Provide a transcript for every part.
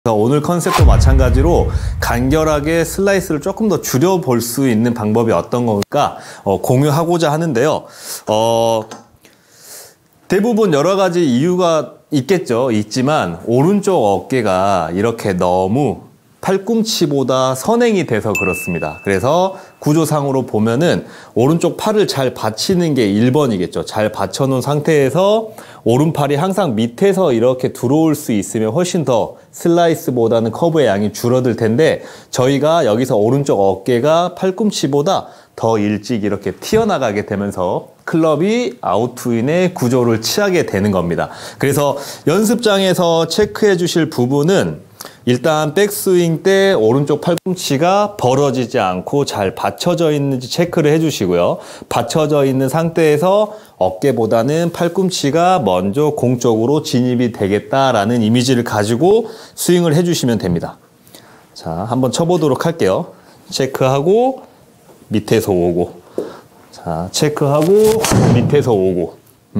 오늘 컨셉도 마찬가지로 간결하게 슬라이스를 조금 더 줄여볼 수 있는 방법이 어떤 걸까 공유하고자 하는데요. 대부분 여러 가지 이유가 있지만 오른쪽 어깨가 이렇게 너무 팔꿈치보다 선행이 돼서 그렇습니다. 그래서 구조상으로 보면은 오른쪽 팔을 잘 받치는 게 1번이겠죠. 잘 받쳐놓은 상태에서 오른팔이 항상 밑에서 이렇게 들어올 수 있으면 훨씬 더 슬라이스보다는 커브의 양이 줄어들 텐데, 저희가 여기서 오른쪽 어깨가 팔꿈치보다 더 일찍 이렇게 튀어나가게 되면서 클럽이 아웃투인의 구조를 취하게 되는 겁니다. 그래서 연습장에서 체크해 주실 부분은 일단 백스윙 때 오른쪽 팔꿈치가 벌어지지 않고 잘 받쳐져 있는지 체크를 해주시고요. 받쳐져 있는 상태에서 어깨보다는 팔꿈치가 먼저 공 쪽으로 진입이 되겠다라는 이미지를 가지고 스윙을 해주시면 됩니다. 자, 한번 쳐보도록 할게요. 체크하고 밑에서 오고, 자, 체크하고 밑에서 오고.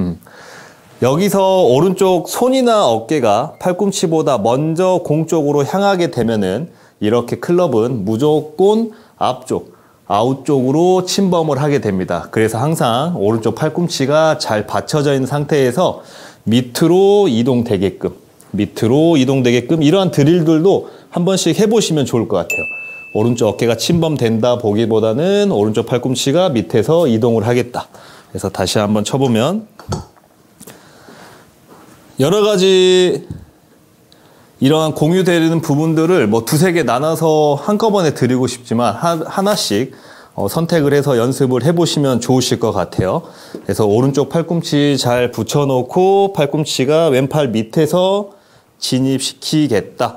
여기서 오른쪽 손이나 어깨가 팔꿈치보다 먼저 공 쪽으로 향하게 되면은 이렇게 클럽은 무조건 앞쪽, 아웃 쪽으로 침범을 하게 됩니다. 그래서 항상 오른쪽 팔꿈치가 잘 받쳐져 있는 상태에서 밑으로 이동되게끔 이러한 드릴들도 한 번씩 해보시면 좋을 것 같아요. 오른쪽 어깨가 침범된다 보기보다는 오른쪽 팔꿈치가 밑에서 이동을 하겠다. 그래서 다시 한번 쳐보면 여러 가지 이러한 공유되는 부분들을 뭐 두세 개 나눠서 한꺼번에 드리고 싶지만 하나씩 선택을 해서 연습을 해보시면 좋으실 것 같아요. 그래서 오른쪽 팔꿈치 잘 붙여놓고 팔꿈치가 왼팔 밑에서 진입시키겠다.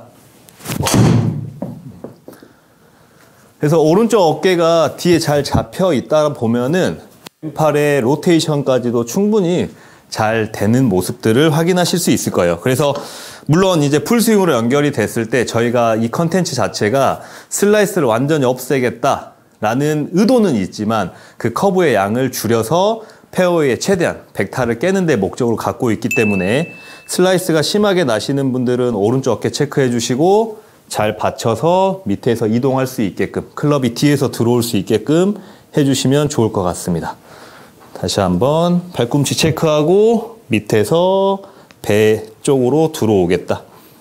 그래서 오른쪽 어깨가 뒤에 잘 잡혀 있다 보면은 왼팔의 로테이션까지도 충분히 잘 되는 모습들을 확인하실 수 있을 거예요. 그래서 물론 이제 풀스윙으로 연결이 됐을 때 저희가 이 컨텐츠 자체가 슬라이스를 완전히 없애겠다라는 의도는 있지만 그 커브의 양을 줄여서 페어웨이에 최대한 백타를 깨는 데 목적으로 갖고 있기 때문에 슬라이스가 심하게 나시는 분들은 오른쪽 어깨 체크해 주시고 잘 받쳐서 밑에서 이동할 수 있게끔, 클럽이 뒤에서 들어올 수 있게끔 해주시면 좋을 것 같습니다. 다시 한번 팔꿈치 체크하고 밑에서 배 쪽으로 들어오겠다.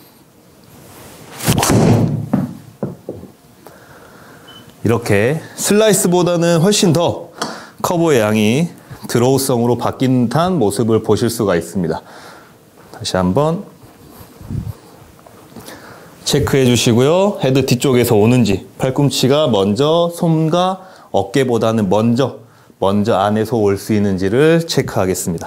이렇게 슬라이스보다는 훨씬 더 커브의 양이 드로우성으로 바뀐 듯한 모습을 보실 수가 있습니다. 다시 한번 체크해 주시고요. 헤드 뒤쪽에서 오는지, 팔꿈치가 먼저 손과 어깨보다는 먼저 안에서 올 수 있는지를 체크하겠습니다.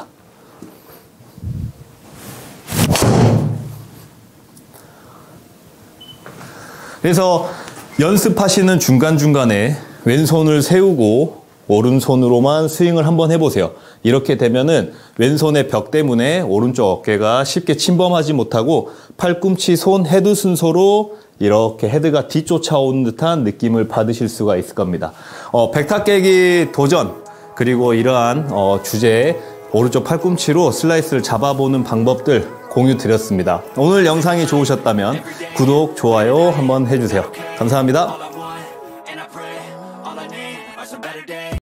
그래서 연습하시는 중간중간에 왼손을 세우고 오른손으로만 스윙을 한번 해보세요. 이렇게 되면은 왼손의 벽 때문에 오른쪽 어깨가 쉽게 침범하지 못하고 팔꿈치, 손, 헤드 순서로 이렇게 헤드가 뒤쫓아오는 듯한 느낌을 받으실 수가 있을 겁니다. 백타 깨기 도전, 그리고 이러한 주제에 오른쪽 팔꿈치로 슬라이스를 잡아보는 방법들 공유 드렸습니다. 오늘 영상이 좋으셨다면 구독, 좋아요 한번 해주세요. 감사합니다.